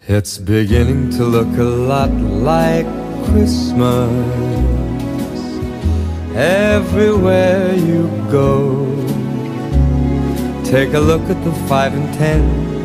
It's beginning to look a lot like Christmas everywhere you go. Take a look at the 5 and 10